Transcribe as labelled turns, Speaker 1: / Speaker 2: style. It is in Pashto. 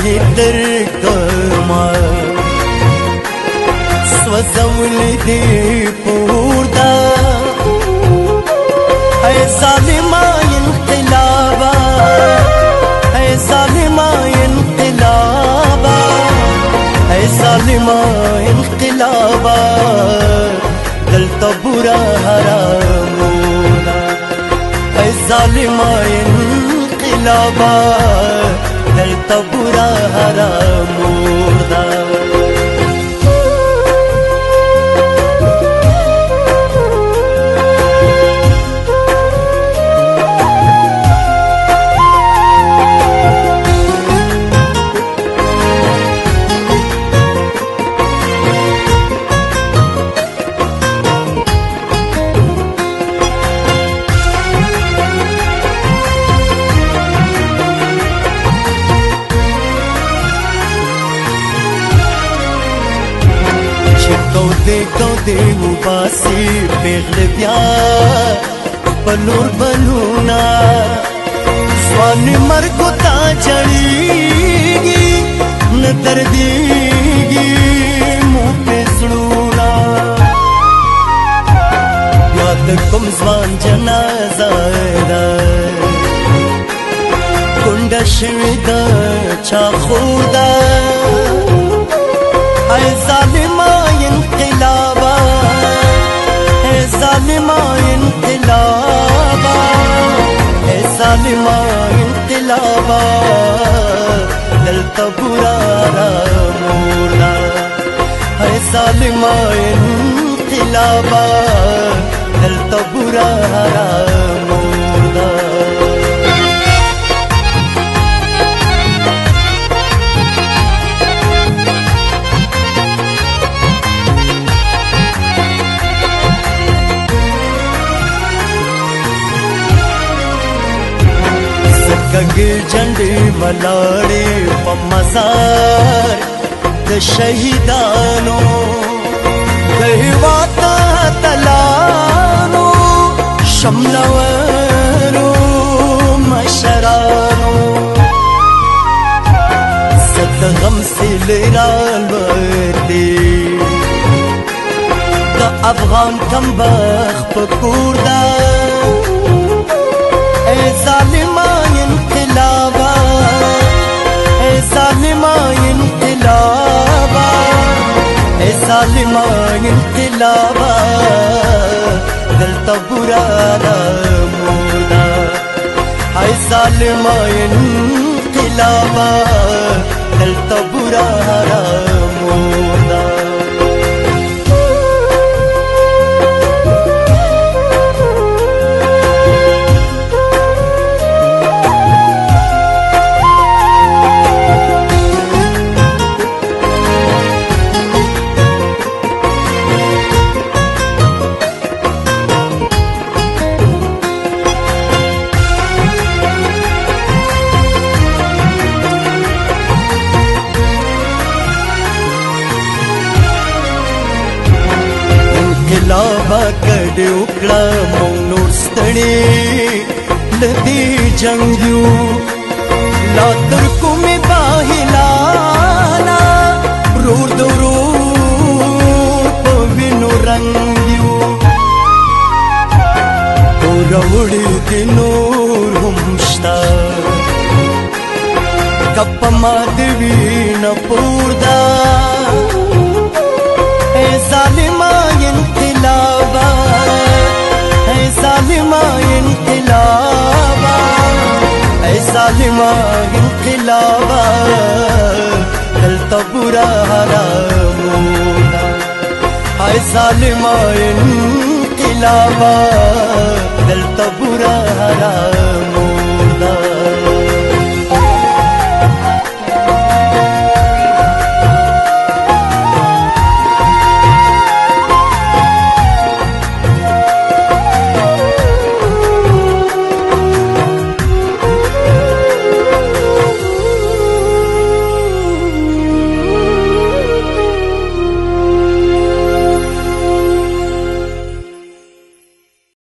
Speaker 1: در کما سوزول دی پوردا اے ظالما انقلابا اے ظالما انقلابا اے ظالما انقلابا دلتا برا حرامونا اے ظالما انقلابا دلتا برا حرامونا دے مباسی پیغل بیا بلور بلونا سوان مرگو تا جڑیگی ندردیگی مو پیسلونا یاد کم زوان جنازہ دا کنڈا شویدہ چا خودا اے ظالما انقلابا اے ظالما انقلابا اے ظالما انقلابا دلتا برا رامونا اے ظالما انقلابا دلتا برا رامونا گنگی جنڈی ولاڑی پا مزار د شہیدانو گہواتا تلانو شملورو مشرانو صد غم سے لرال وردی دا افغان کمبخ پکور دا اے ظالما انقلابا اے ظالما انقلابا اے ظالما انقلابا دلتا برا رامونا اے ظالما انقلابا دلتا برا رامونا انقلابا کډ وکړه مونږ نور ستړي لدی جنگیو لا تر کومې باهلانا رور درور په وینو رنګیو وروړي د نور هم شته کپ ما د وینه پوردا اے ظالما انقلابا اے ظالما انقلابا اے ظالما انقلابا دلتا برا حرامونا اے ظالما انقلابا دلتا برا حرامونا